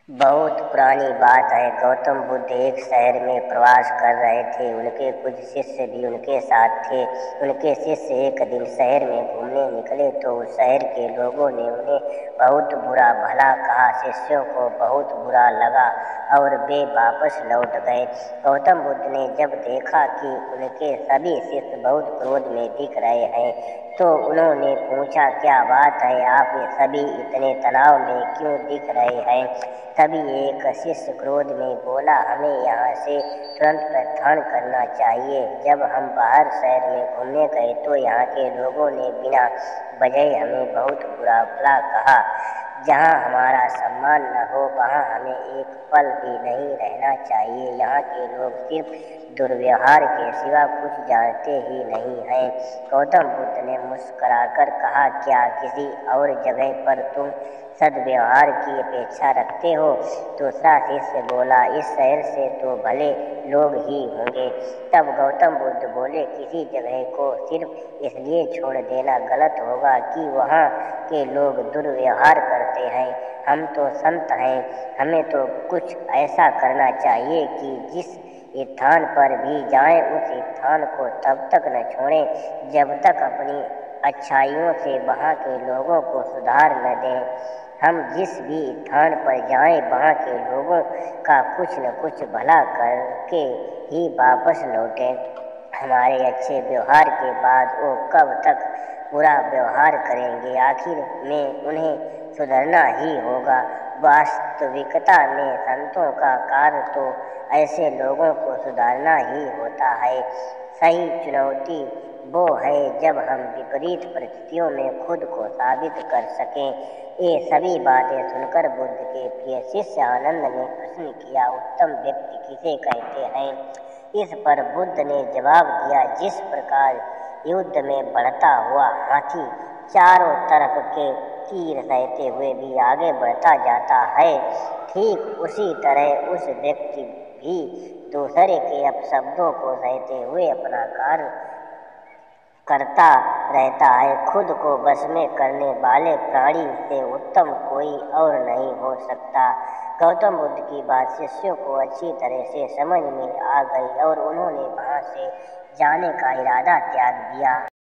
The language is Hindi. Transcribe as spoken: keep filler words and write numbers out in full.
बहुत पुरानी बात है। गौतम बुद्ध एक शहर में प्रवास कर रहे थे। उनके कुछ शिष्य भी उनके साथ थे। उनके शिष्य एक दिन शहर में घूमने निकले तो उस शहर के लोगों ने उन्हें बहुत बुरा भला कहा। शिष्यों को बहुत बुरा लगा और वे वापस लौट गए। गौतम बुद्ध ने जब देखा कि उनके सभी शिष्य बहुत क्रोध में दिख रहे हैं तो उन्होंने पूछा, क्या बात है, आप ये सभी इतने तनाव में क्यों दिख रहे हैं? तभी एक शिष्य क्रोध में बोला, हमें यहाँ से तुरंत प्रस्थान करना चाहिए। जब हम बाहर शहर में घूमने गए तो यहाँ के लोगों ने बिना वजह हमें बहुत बुरा भला कहा। जहाँ हमारा सम्मान न हो वहाँ हमें एक पल भी नहीं रहना चाहिए। यहाँ के लोग सिर्फ दुर्व्यवहार के सिवा कुछ जानते ही नहीं हैं। गौतम बुद्ध ने मुस्कुराकर कहा, क्या किसी और जगह पर तुम सद्व्यवहार की अपेक्षा रखते हो? दूसरा शिष्य बोला, इस शहर से तो भले लोग ही होंगे। तब गौतम बुद्ध बोले, किसी जगह को सिर्फ इसलिए छोड़ देना गलत होगा कि वहाँ के लोग दुर्व्यवहार करते हैं। हम तो संत हैं, हमें तो कुछ ऐसा करना चाहिए कि जिस स्थान पर भी जाएं उस स्थान को तब तक न छोड़ें जब तक अपनी अच्छाइयों से वहाँ के लोगों को सुधार न दें। हम जिस भी स्थान पर जाएं वहाँ के लोगों का कुछ न कुछ भला करके ही वापस लौटें। हमारे अच्छे व्यवहार के बाद वो कब तक बुरा व्यवहार करेंगे? आखिर में उन्हें सुधरना ही होगा। वास्तविकता में संतों का कार्य तो ऐसे लोगों को सुधारना ही होता है। सही चुनौती वो है जब हम विपरीत परिस्थितियों में खुद को साबित कर सकें। ये सभी बातें सुनकर बुद्ध के प्रिय शिष्य आनंद ने प्रश्न किया, उत्तम व्यक्ति किसे कहते हैं? इस पर बुद्ध ने जवाब दिया, जिस प्रकार युद्ध में बढ़ता हुआ हाथी चारों तरफ के तीर सहते हुए भी आगे बढ़ता जाता है, ठीक उसी तरह उस व्यक्ति भी दूसरे के अपशब्दों को सहते हुए अपना कार्य करता रहता है। खुद को वश में करने वाले प्राणी से उत्तम कोई और नहीं हो सकता। गौतम बुद्ध की बात शिष्यों को अच्छी तरह से समझ में आ गई और उन्होंने वहाँ से जाने का इरादा त्याग दिया।